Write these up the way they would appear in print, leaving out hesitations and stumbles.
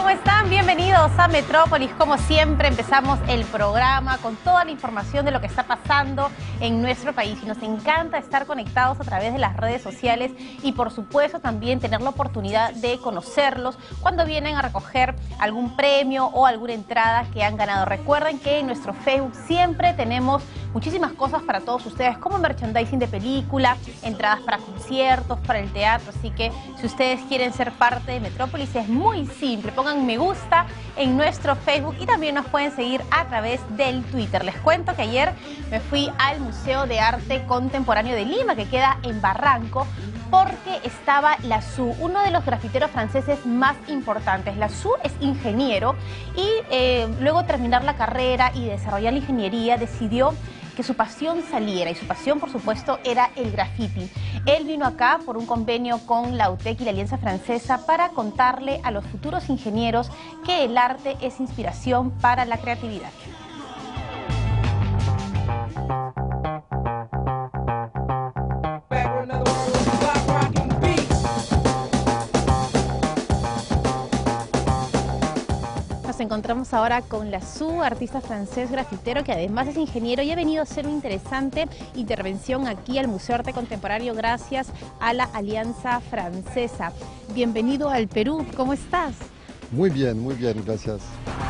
¿Cómo están? Bienvenidos a Metrópolis. Como siempre, empezamos el programa con toda la información de lo que está pasando en nuestro país. Y nos encanta estar conectados a través de las redes sociales y, por supuesto, también tener la oportunidad de conocerlos cuando vienen a recoger algún premio o alguna entrada que han ganado. Recuerden que en nuestro Facebook siempre tenemos muchísimas cosas para todos ustedes, como merchandising de película, entradas para conciertos, para el teatro. Así que si ustedes quieren ser parte de Metrópolis, es muy simple. Pongan me gusta en nuestro Facebook y también nos pueden seguir a través del Twitter. Les cuento que ayer me fui al Museo de Arte Contemporáneo de Lima, que queda en Barranco, porque estaba Lasou, uno de los grafiteros franceses más importantes. Lasou es ingeniero y luego de terminar la carrera y desarrollar la ingeniería decidió que su pasión saliera, y su pasión, por supuesto, era el graffiti. Él vino acá por un convenio con la UTEC y la Alianza Francesa para contarle a los futuros ingenieros que el arte es inspiración para la creatividad. Nos encontramos ahora con Lasou, artista francés grafitero que además es ingeniero y ha venido a hacer una interesante intervención aquí al Museo de Arte Contemporáneo gracias a la Alianza Francesa. Bienvenido al Perú, ¿cómo estás? Muy bien, gracias.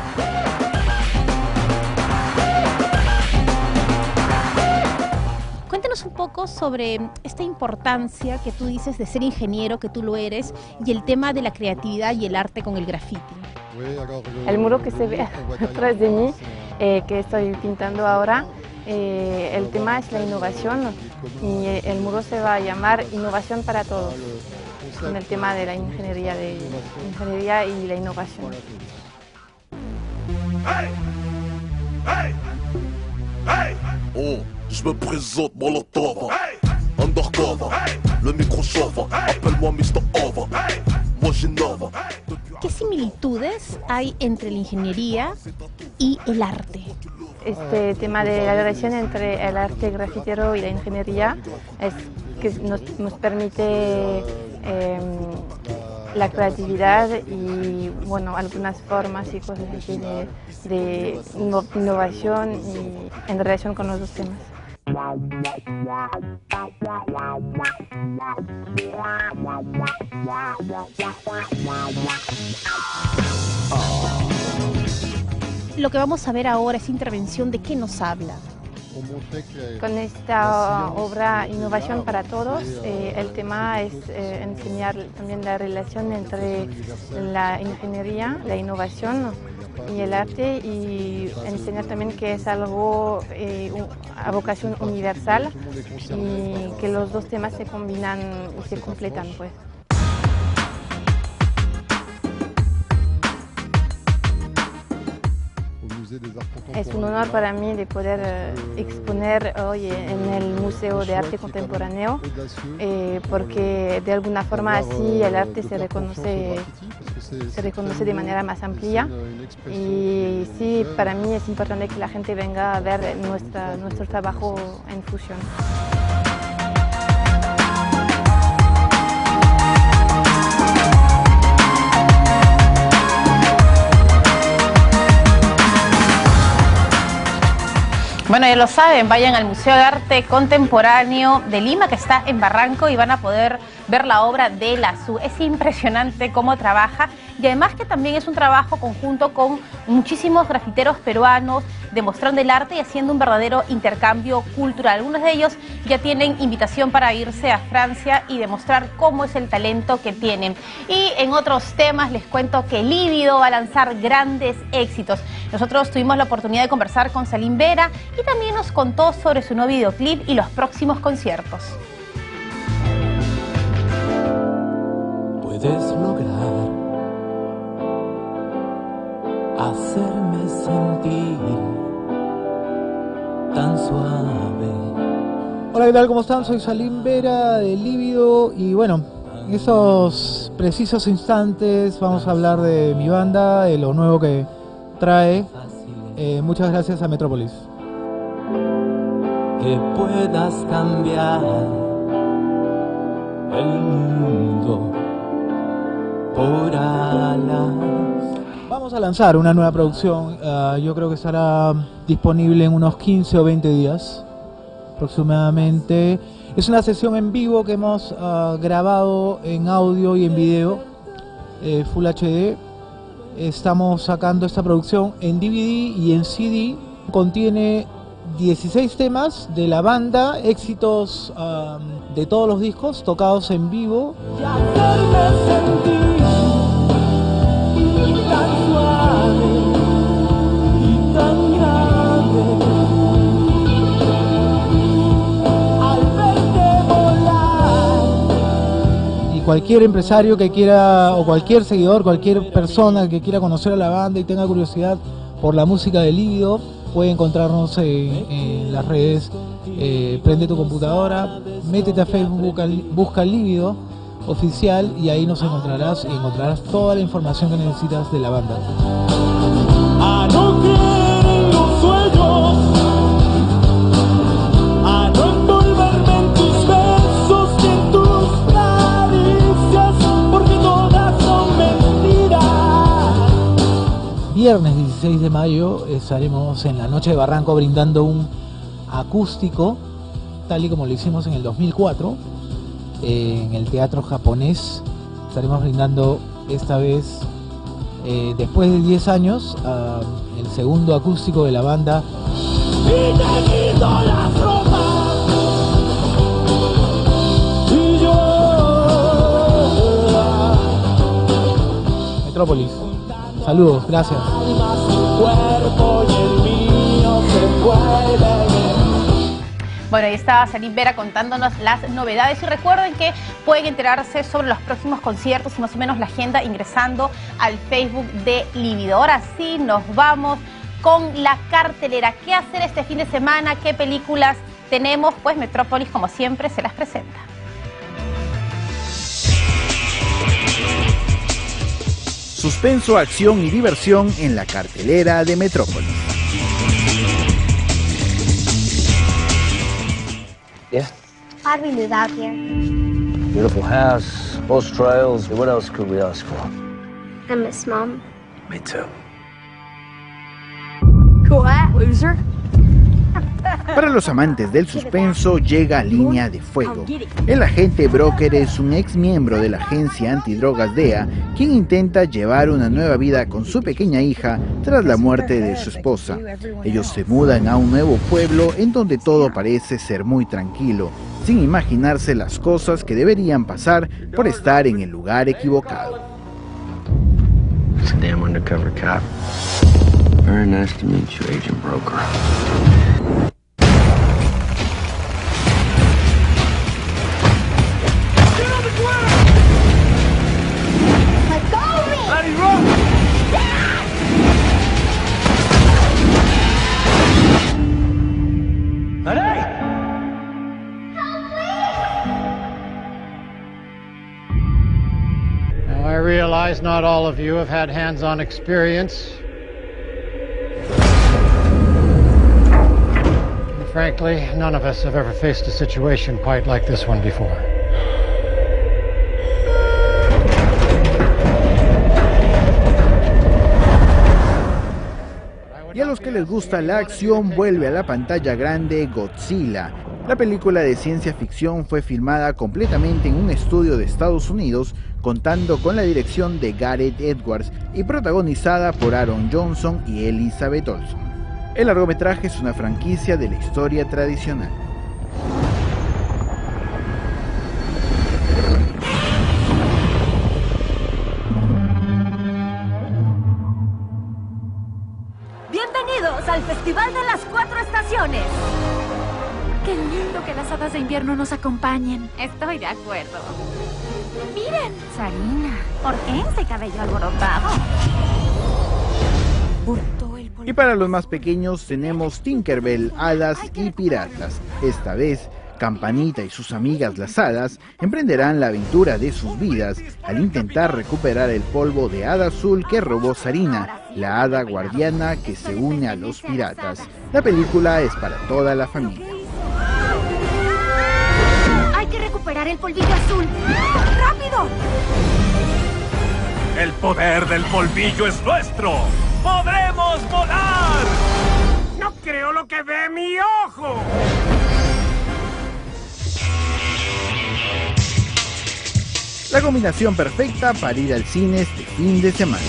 Cuéntanos un poco sobre esta importancia que tú dices de ser ingeniero, que tú lo eres, y el tema de la creatividad y el arte con el graffiti. El muro que se ve atrás de mí, que estoy pintando ahora, el tema es la innovación y el muro se va a llamar Innovación para Todos, con el tema de la ingeniería y la innovación. Hey! Hey! Hey! Oh, je me présente Molotov, undercover, le micro chauffe, appelle-moi Mr. Over, moi j'innove. ¿Qué similitudes hay entre la ingeniería y el arte? Este tema de la relación entre el arte grafitero y la ingeniería es que nos permite la creatividad y bueno, algunas formas y cosas así de innovación y en relación con los dos temas. Lo que vamos a ver ahora es intervención. ¿De qué nos habla? Con esta obra Innovación para Todos, el tema es enseñar también la relación entre la ingeniería, la innovación y el arte, y enseñar también que es algo a vocación universal y que los dos temas se combinan y se completan, pues. Es un honor para mí de poder exponer hoy en el Museo de Arte Contemporáneo, porque de alguna forma así el arte se reconoce de manera más amplia, y sí, para mí es importante que la gente venga a ver nuestro trabajo en fusión. Bueno, ya lo saben, vayan al Museo de Arte Contemporáneo de Lima, que está en Barranco, y van a poder ver la obra de Lasou. Es impresionante cómo trabaja, y además que también es un trabajo conjunto con muchísimos grafiteros peruanos, demostrando el arte y haciendo un verdadero intercambio cultural. Algunos de ellos ya tienen invitación para irse a Francia y demostrar cómo es el talento que tienen. Y en otros temas les cuento que Lívido va a lanzar grandes éxitos. Nosotros tuvimos la oportunidad de conversar con Salim Vera y también nos contó sobre su nuevo videoclip y los próximos conciertos. Puedes lograr hacerme sentir tan suave. Hola, ¿qué tal? ¿Cómo están? Soy Salim Vera de Lívido y bueno, en esos precisos instantes vamos a hablar de mi banda, de lo nuevo que trae. Muchas gracias a Metrópolis. Que puedas cambiar el mundo por alas. a lanzar una nueva producción, yo creo que estará disponible en unos 15 o 20 días aproximadamente. Es una sesión en vivo que hemos grabado en audio y en video, Full HD. Estamos sacando esta producción en DVD y en CD. Contiene 16 temas de la banda, éxitos de todos los discos tocados en vivo. Y cualquier empresario que quiera, o cualquier seguidor, cualquier persona que quiera conocer a la banda y tenga curiosidad por la música de Lívido, puede encontrarnos en las redes. Prende tu computadora, métete a Facebook, busca Lívido Oficial y ahí nos encontrarás y encontrarás toda la información que necesitas de la banda. A no creer en los sueños, a no envolverme en tus besos y en tus caricias, porque todas son mentiras. Viernes 16 de mayo estaremos en la Noche de Barranco brindando un acústico, tal y como lo hicimos en el 2004, en el Teatro Japonés. Estaremos brindando esta vez, después de 10 años, el segundo acústico de la banda. Y te quito las ropas, y yo. Metrópolis. Saludos, gracias. Tu cuerpo y el mío se vuelven. Bueno, ahí estaba Salim Vera contándonos las novedades y recuerden que pueden enterarse sobre los próximos conciertos y más o menos la agenda ingresando al Facebook de Lívido. Ahora sí, nos vamos con la cartelera. ¿Qué hacer este fin de semana? ¿Qué películas tenemos? Pues Metrópolis, como siempre, se las presenta. Suspenso, acción y diversión en la cartelera de Metrópolis. Yeah. Why'd we move out here? Beautiful house, most trails. What else could we ask for? I miss Mom. Me too. What, loser? Para los amantes del suspenso llega Línea de Fuego. El agente Broker es un ex miembro de la agencia antidrogas DEA, quien intenta llevar una nueva vida con su pequeña hija tras la muerte de su esposa. Ellos se mudan a un nuevo pueblo en donde todo parece ser muy tranquilo, sin imaginarse las cosas que deberían pasar por estar en el lugar equivocado. It's a damn undercover cop. Very nice to meet you, Agent Broker. I realize not all of you have had hands-on experience. And frankly, none of us have ever faced a situation quite like this one before. Y a los que les gusta la acción, vuelve a la pantalla grande Godzilla. La película de ciencia ficción fue filmada completamente en un estudio de Estados Unidos, contando con la dirección de Gareth Edwards y protagonizada por Aaron Johnson y Elizabeth Olsen. El largometraje es una franquicia de la historia tradicional. Bienvenidos al Festival de las 4 Estaciones. Qué lindo que las hadas de invierno nos acompañen. Estoy de acuerdo. Miren, Sarina, ¿por qué ese cabello alborotado? Y para los más pequeños tenemos Tinkerbell, Hadas y Piratas. Esta vez, Campanita y sus amigas las hadas emprenderán la aventura de sus vidas al intentar recuperar el polvo de hada azul que robó Sarina, la hada guardiana que se une a los piratas. La película es para toda la familia. Hay que recuperar el polvillo azul. ¡Rápido! El poder del polvillo es nuestro. ¡Podremos volar! ¡No creo lo que ve mi ojo! La combinación perfecta para ir al cine este fin de semana.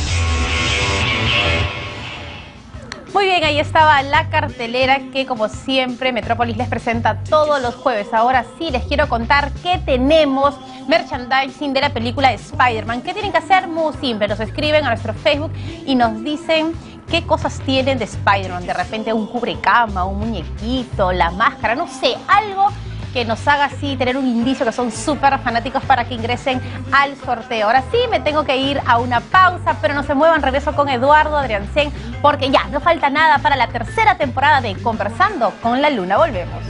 Muy bien, ahí estaba la cartelera que como siempre Metrópolis les presenta todos los jueves. Ahora sí les quiero contar que tenemos merchandising de la película de Spider-Man. ¿Qué tienen que hacer? Muy simple, nos escriben a nuestro Facebook y nos dicen qué cosas tienen de Spider-Man. De repente un cubrecama, un muñequito, la máscara, no sé, algo que nos haga así tener un indicio que son súper fanáticos para que ingresen al sorteo. Ahora sí me tengo que ir a una pausa, pero no se muevan, regreso con Eduardo Adriancén, porque ya no falta nada para la tercera temporada de Conversando con la Luna. Volvemos.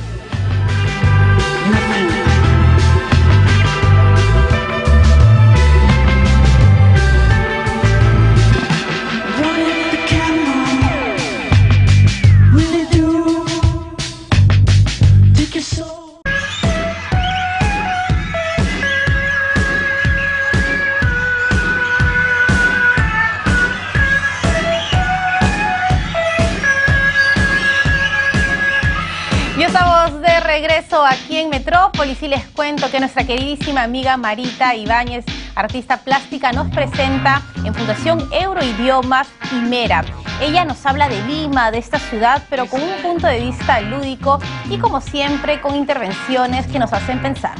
Estamos de regreso aquí en Metrópolis y les cuento que nuestra queridísima amiga Marita Ibáñez, artista plástica, nos presenta en Fundación Euroidiomas Quimera. Ella nos habla de Lima, de esta ciudad, pero con un punto de vista lúdico y como siempre con intervenciones que nos hacen pensar.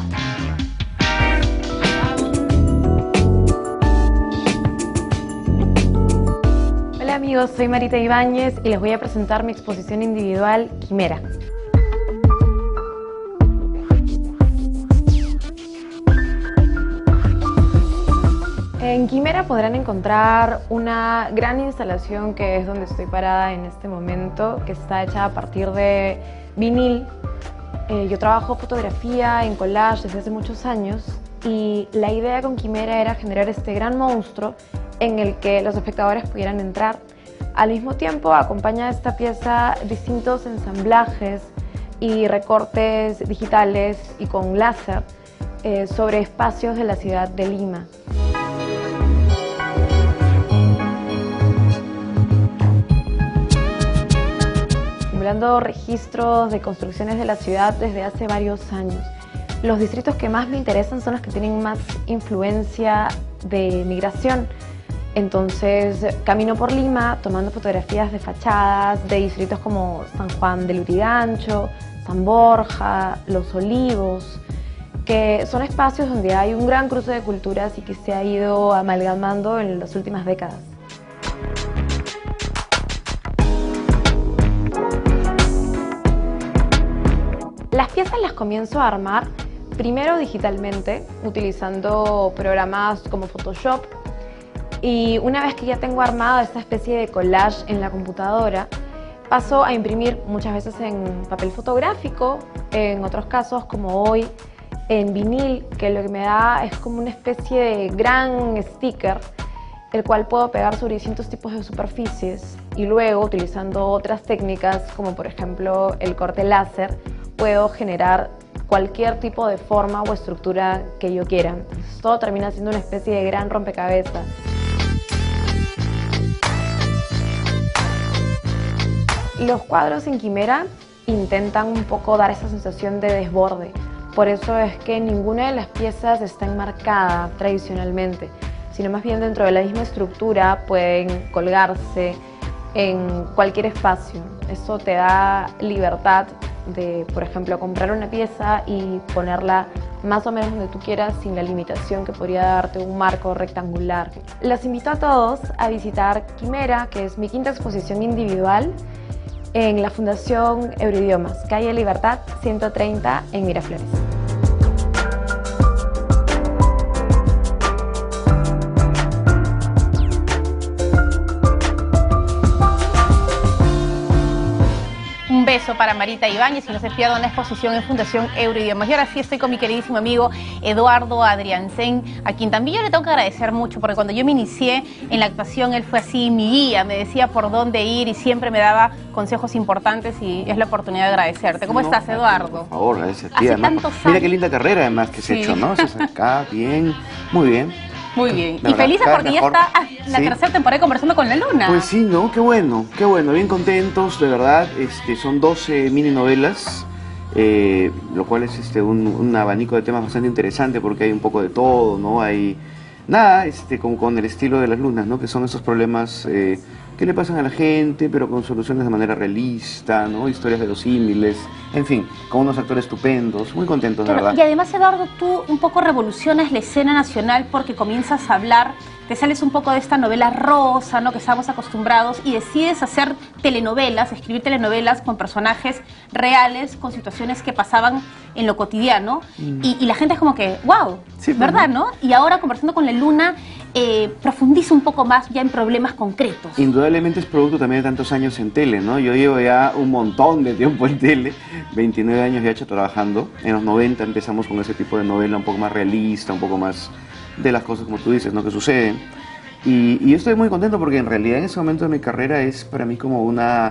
Hola amigos, soy Marita Ibáñez y les voy a presentar mi exposición individual Quimera. En Quimera podrán encontrar una gran instalación que es donde estoy parada en este momento, que está hecha a partir de vinil. Yo trabajo fotografía en collage desde hace muchos años y la idea con Quimera era generar este gran monstruo en el que los espectadores pudieran entrar. Al mismo tiempo acompaña a esta pieza distintos ensamblajes y recortes digitales y con láser sobre espacios de la ciudad de Lima. Acumulando registros de construcciones de la ciudad desde hace varios años. Los distritos que más me interesan son los que tienen más influencia de migración. Entonces camino por Lima tomando fotografías de fachadas de distritos como San Juan de Lurigancho, San Borja, Los Olivos, que son espacios donde hay un gran cruce de culturas y que se ha ido amalgamando en las últimas décadas. Las piezas las comienzo a armar primero digitalmente, utilizando programas como Photoshop, y una vez que ya tengo armada esta especie de collage en la computadora, paso a imprimir muchas veces en papel fotográfico, en otros casos como hoy en vinil, que lo que me da es como una especie de gran sticker, el cual puedo pegar sobre distintos tipos de superficies y luego, utilizando otras técnicas como por ejemplo el corte láser, puedo generar cualquier tipo de forma o estructura que yo quiera. Entonces, todo termina siendo una especie de gran rompecabezas. Los cuadros en Quimera intentan un poco dar esa sensación de desborde. Por eso es que ninguna de las piezas está enmarcada tradicionalmente, sino más bien dentro de la misma estructura pueden colgarse en cualquier espacio. Eso te da libertad de, por ejemplo, comprar una pieza y ponerla más o menos donde tú quieras sin la limitación que podría darte un marco rectangular. Los invito a todos a visitar Quimera, que es mi quinta exposición individual en la Fundación Euroidiomas, calle Libertad 130 en Miraflores. Un beso para Marita Ibáñez y no se pierdan la exposición en Fundación Euroidiomas. Y ahora sí estoy con mi queridísimo amigo Eduardo Adriancén, a quien también yo le tengo que agradecer mucho, porque cuando yo me inicié en la actuación, él fue así mi guía, me decía por dónde ir y siempre me daba consejos importantes y es la oportunidad de agradecerte. ¿Cómo estás, Eduardo? Por favor, gracias a ti. Mira qué linda carrera además que se ha hecho, ¿no? Se acá, bien, muy bien. Muy bien. Y felices porque ya está la tercera temporada de Conversando con la Luna. Pues sí, ¿no? Qué bueno, bien contentos, de verdad. Son 12 mini novelas, lo cual es un abanico de temas bastante interesante porque hay un poco de todo, ¿no? Hay nada, como con el estilo de Las Lunas, ¿no? Que son esos problemas que le pasan a la gente, pero con soluciones de manera realista, ¿no? Historias verosímiles, en fin, con unos actores estupendos, muy contentos, de verdad. Y además, Eduardo, tú un poco revolucionas la escena nacional porque comienzas a hablar, te sales un poco de esta novela rosa, ¿no? Que estamos acostumbrados, y decides hacer telenovelas, escribir telenovelas con personajes reales, con situaciones que pasaban en lo cotidiano, y la gente es como que, wow, sí, ¿verdad, no? Y ahora, Conversando con la Luna, profundiza un poco más ya en problemas concretos. Indudablemente es producto también de tantos años en tele, ¿no? Yo llevo ya un montón de tiempo en tele, 29 años ya he hecho trabajando. En los 90 empezamos con ese tipo de novela un poco más realista, un poco más de las cosas, como tú dices, ¿no? Que suceden. Y yo estoy muy contento porque en realidad en ese momento de mi carrera es para mí como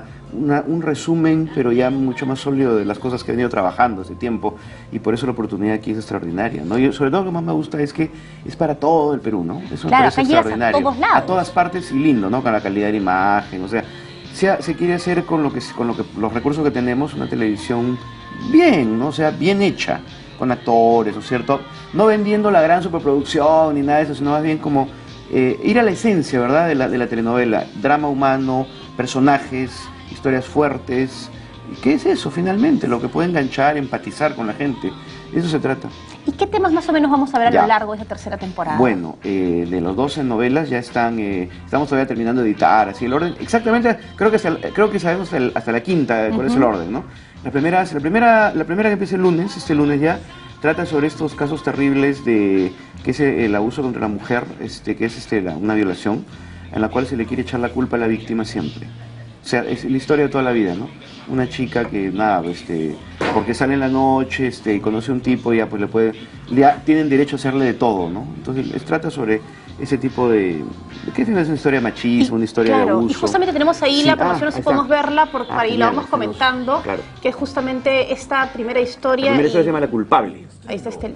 un resumen, pero ya mucho más sólido de las cosas que he venido trabajando hace tiempo, y por eso la oportunidad aquí es extraordinaria, ¿no? Y sobre todo lo que más me gusta es que es para todo el Perú, ¿no? Eso me parece extraordinario. A todos lados. A todas partes, y lindo, ¿no? Con la calidad de la imagen, o sea, se quiere hacer con los recursos que tenemos una televisión bien, ¿no? O sea, bien hecha, con actores, ¿no es cierto? No vendiendo la gran superproducción ni nada de eso, sino más bien como ir a la esencia, ¿verdad? De la telenovela, drama humano, personajes, historias fuertes. ¿Qué es eso finalmente? Lo que puede enganchar, empatizar con la gente. De eso se trata. ¿Y qué temas más o menos vamos a ver a lo largo de esta tercera temporada? Bueno, de los 12 novelas ya estamos todavía terminando de editar, así el orden, exactamente, creo que sabemos hasta la quinta cuál es el orden, ¿no? La primera que empieza el lunes, este lunes ya, trata sobre estos casos terribles que es el abuso contra la mujer, que es una violación, en la cual se le quiere echar la culpa a la víctima siempre. O sea, es la historia de toda la vida, ¿no? Una chica que, nada, porque sale en la noche y conoce a un tipo, ya pues tienen derecho a hacerle de todo, ¿no? Entonces, trata sobre ese tipo de... ¿Qué es una historia de machismo, una historia de abuso? Y justamente tenemos ahí la promoción, no sé si podemos verla, y la vamos comentando, claro. Que es justamente esta primera historia. La primera historia se llama La Culpable. Ahí está Sigue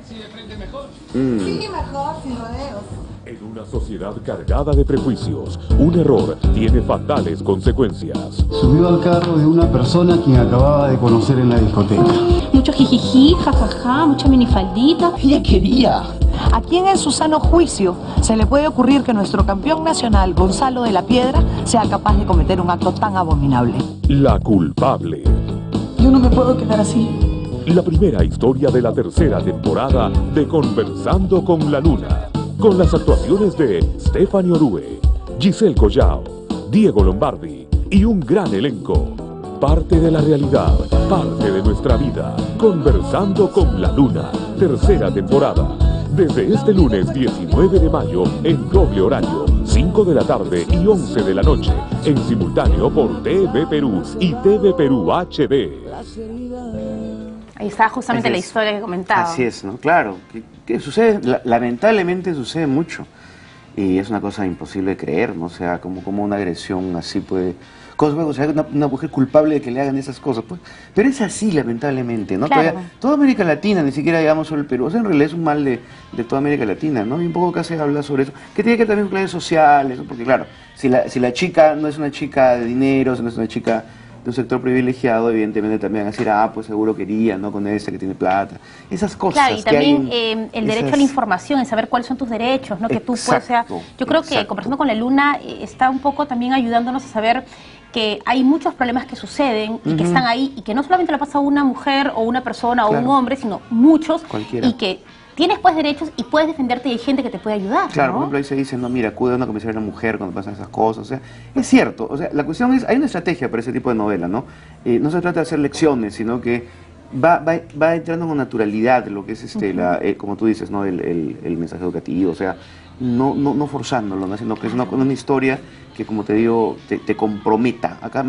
mejor, sin rodeos. En una sociedad cargada de prejuicios, un error tiene fatales consecuencias. Subió al carro de una persona quien acababa de conocer en la discoteca. Mucho jijiji, jajaja, mucha minifaldita. Ella quería. ¿A quién en su sano juicio se le puede ocurrir que nuestro campeón nacional, Gonzalo de la Piedra, sea capaz de cometer un acto tan abominable? La Culpable. Yo no me puedo quedar así. La primera historia de la tercera temporada de Conversando con la Luna, con las actuaciones de Stephanie Orue, Giselle Collao, Diego Lombardi y un gran elenco. Parte de la realidad, parte de nuestra vida. Conversando con la Luna, tercera temporada. Desde este lunes 19 de mayo en doble horario, 5 de la tarde y 11 de la noche, en simultáneo por TV Perú y TV Perú HD. Ahí está justamente la historia que comentaba. Así es, ¿no? Claro, que sucede, lamentablemente sucede mucho. Y es una cosa imposible de creer, ¿no? O sea, como una agresión así puede... O sea, una mujer culpable de que le hagan esas cosas, pues. Pero es así, lamentablemente, ¿no? Claro. Toda América Latina, ni siquiera digamos solo el Perú, o sea, en realidad es un mal de toda América Latina, ¿no? Y un poco casi habla sobre eso, que tiene que ver también con clases sociales, ¿no? Porque claro, si la chica no es una chica de dinero, si no es una chica de un sector privilegiado, evidentemente también van a decir, pues seguro quería, ¿no? Con esta que tiene plata. Esas cosas. Claro, y también el derecho a la información, en saber cuáles son tus derechos, ¿no? Que tú puedes, o sea, yo creo que Conversando con la Luna está un poco también ayudándonos a saber que hay muchos problemas que suceden y que están ahí, y que no solamente le pasa a una mujer o una persona o un hombre, sino muchos, y que tienes pues derechos y puedes defenderte y hay gente que te puede ayudar, claro, ¿no? Por ejemplo, ahí se dice, no, mira, acude a una comisaría de una mujer cuando pasan esas cosas, o sea, es cierto, o sea, la cuestión es, hay una estrategia para ese tipo de novela, ¿no? No se trata de hacer lecciones, sino que va entrando con naturalidad lo que es como tú dices, ¿no? El mensaje educativo, o sea, no forzándolo, ¿no? Sino que es una historia que, como te digo, te comprometa. Acá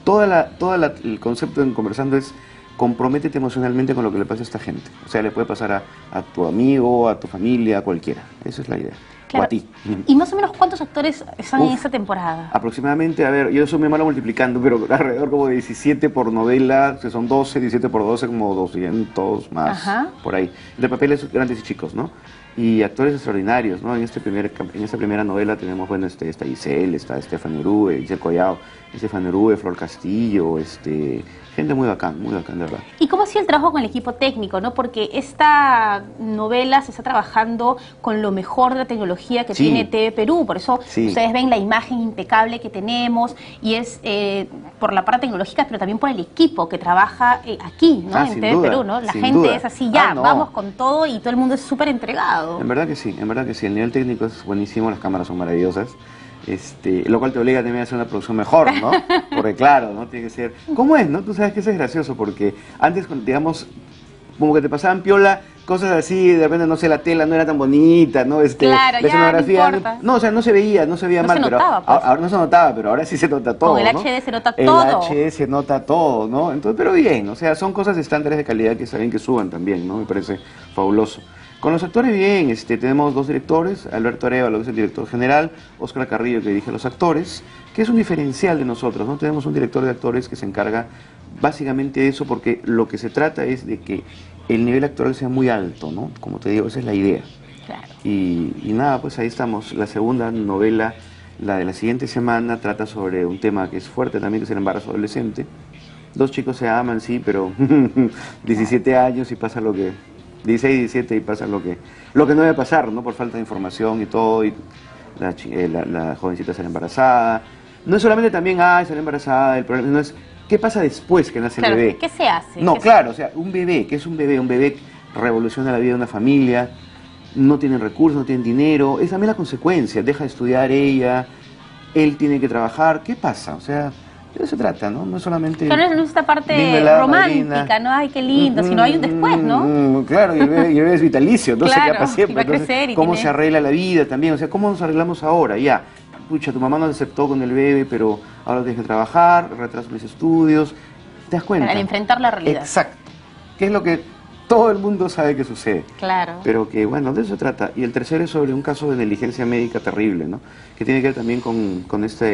el concepto en Conversando es comprométete emocionalmente con lo que le pasa a esta gente. O sea, le puede pasar a tu amigo, a tu familia, a cualquiera. Esa es la idea. Claro. O a ti. ¿Y más o menos cuántos actores están en esta temporada? Aproximadamente, a ver, yo soy muy malo multiplicando, pero alrededor como 17 por novela, que son 12, 17 por 12, como 200 más, por ahí. De papeles grandes y chicos, ¿no? y actores extraordinarios, ¿no? En esta primera novela tenemos, bueno, está Giselle, está Stefan Orue, Giselle Collao, Stefan Orue, Flor Castillo, gente muy bacán, de verdad. ¿Y cómo ha sido el trabajo con el equipo técnico, no? Porque esta novela se está trabajando con lo mejor de la tecnología que tiene TV Perú, por eso ustedes ven la imagen impecable que tenemos, y es por la parte tecnológica, pero también por el equipo que trabaja aquí, ¿no? En TV Perú, ¿no? La gente es así, vamos con todo, y todo el mundo es súper entregado. En verdad que sí, el nivel técnico es buenísimo, las cámaras son maravillosas. Lo cual te obliga también a hacer una producción mejor, ¿no? Porque claro, ¿no? Tiene que ser... ¿Cómo es, no? Tú sabes que eso es gracioso, porque antes, digamos, como que te pasaban piola, cosas así, de repente, no sé, la tela no era tan bonita, ¿no? Claro, la escenografía... no importa. No, o sea, no se veía mal, pero ahora no se notaba, pero ahora sí se nota todo, con el ¿no? HD se nota todo. El HD se nota todo, ¿no? Entonces, pero bien, o sea, son cosas estándares de calidad que saben que suban también, ¿no? Me parece fabuloso. Con los actores bien, tenemos 2 directores, Alberto Arevalo, que es el director general, Óscar Carrillo, que dirige los actores, que es un diferencial de nosotros, ¿no? Tenemos un director de actores que se encarga básicamente de eso, porque lo que se trata es de que el nivel actoral sea muy alto, ¿no? Como te digo, esa es la idea. Claro. Y nada, pues ahí estamos. La segunda novela, la de la siguiente semana, trata sobre un tema que es fuerte también, que es el embarazo adolescente. 2 chicos se aman, sí, pero 17 años y pasa lo que... 16, 17 y pasa lo que no debe pasar, ¿no? Por falta de información y todo, y la jovencita sale embarazada. No es solamente también, sale embarazada, el problema no es, ¿qué pasa después que nace el bebé? ¿Qué se hace? No, claro, o sea, un bebé revoluciona la vida de una familia, no tienen recursos, no tienen dinero, es también la consecuencia, deja de estudiar ella, él tiene que trabajar, ¿qué pasa? O sea... de eso se trata, ¿no? No solamente... Claro, no es esta parte romántica, ¿no? Ay, qué lindo, sino hay un después, ¿no? Claro, y el bebé es vitalicio, no se queda para siempre. Va a crecer y ¿cómo se arregla la vida también? O sea, ¿cómo nos arreglamos ahora? Ya, pucha, tu mamá no aceptó con el bebé, pero ahora tienes que trabajar, retraso mis estudios. ¿Te das cuenta? Al enfrentar la realidad. Exacto. ¿Qué es lo que todo el mundo sabe que sucede? Claro. Pero que, bueno, de eso se trata. Y el tercero es sobre un caso de negligencia médica terrible, ¿no? Que tiene que ver también con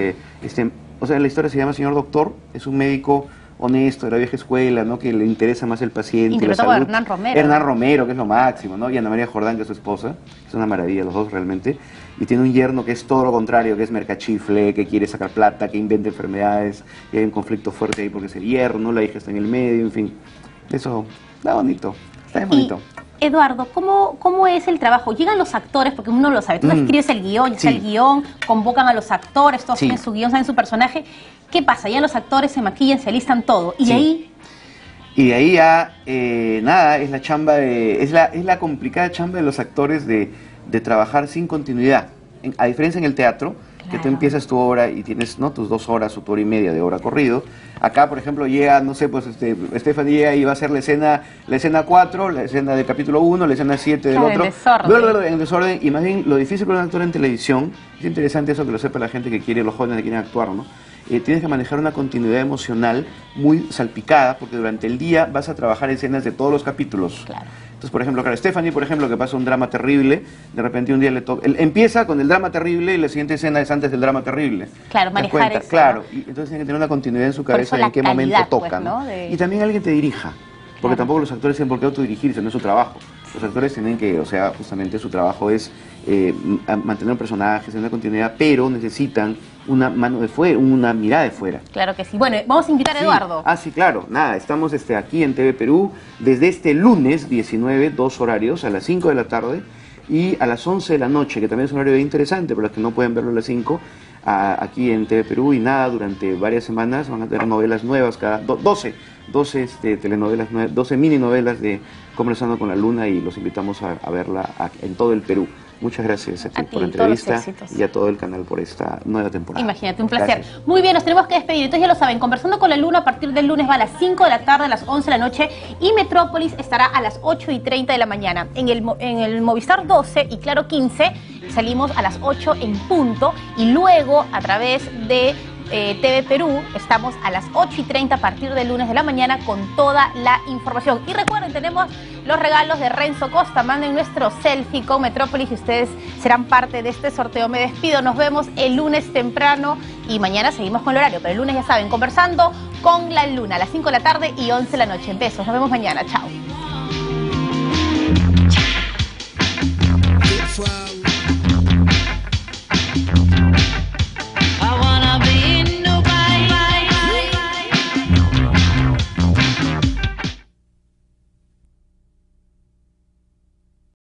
o sea, la historia se llama Señor Doctor, es un médico honesto, de la vieja escuela, ¿no? Que le interesa más el paciente, interpretado la salud. por Hernán Romero. Hernán Romero, que es lo máximo, ¿no? Y Ana María Jordán, que es su esposa, es una maravilla los dos realmente. Y tiene un yerno que es todo lo contrario, que es mercachifle, que quiere sacar plata, que inventa enfermedades, y hay un conflicto fuerte ahí porque es el yerno, la hija está en el medio, en fin. Eso está bonito, está bien bonito. Eduardo, ¿cómo es el trabajo? Llegan los actores, porque uno lo sabe, tú escribes el guión, ya está el guión, convocan a los actores, todos tienen su guión, saben su personaje. ¿Qué pasa? Ya los actores se maquillan, se alistan todo. ¿Y de ahí? Y de ahí ya, nada, es la chamba es la complicada chamba de los actores de trabajar sin continuidad. A diferencia en el teatro, que tú empiezas tu obra y tienes, ¿no?, tus 2 horas o tu hora y media de obra corrido. Acá, por ejemplo, llega, no sé, pues Estefan llega y va a hacer la escena 4, la escena del capítulo 1, la escena 7 del otro. En desorden. Y más bien, lo difícil para un actor en televisión, es interesante eso que lo sepa la gente que quiere, los jóvenes que quieren actuar, ¿no? Tienes que manejar una continuidad emocional muy salpicada, porque durante el día vas a trabajar escenas de todos los capítulos. Claro. Entonces, por ejemplo, Stephanie, por ejemplo, que pasa un drama terrible, de repente un día le toca... Empieza con el drama terrible y la siguiente escena es antes del drama terrible. Claro, manejar eso. Claro, y entonces tiene que tener una continuidad en su cabeza de en qué momento toca. Pues, ¿no? Y también alguien te dirija, porque tampoco los actores tienen por qué autodirigirse, no es su trabajo. Los actores tienen que, o sea, justamente su trabajo es mantener personajes en una continuidad, pero necesitan una mano de fuera, una mirada de fuera. Claro que sí. Bueno, vamos a invitar a Eduardo. Sí, claro. Nada, estamos aquí en TV Perú desde este lunes 19, 2 horarios, a las 5 de la tarde y a las 11 de la noche, que también es un horario interesante para los que no pueden verlo a las 5, aquí en TV Perú. Y nada, durante varias semanas van a tener novelas nuevas, cada 12 telenovelas, 12 mini novelas de Conversando con la Luna, y los invitamos a verla en todo el Perú. Muchas gracias a ti por la entrevista y a todo el canal por esta nueva temporada. Imagínate, un placer. Gracias. Muy bien, nos tenemos que despedir. Entonces ya lo saben, Conversando con la Luna a partir del lunes va a las 5 de la tarde, a las 11 de la noche, y Metrópolis estará a las 8:30 de la mañana. En el Movistar 12 y Claro 15 salimos a las 8 en punto, y luego a través de TV Perú estamos a las 8:30 a partir del lunes de la mañana con toda la información. Y recuerden, tenemos los regalos de Renzo Costa. Manden nuestro selfie con Metrópolis y ustedes serán parte de este sorteo. Me despido, nos vemos el lunes temprano y mañana seguimos con el horario, pero el lunes ya saben, Conversando con la Luna a las 5 de la tarde y 11 de la noche. Besos, nos vemos mañana, chao. crowd.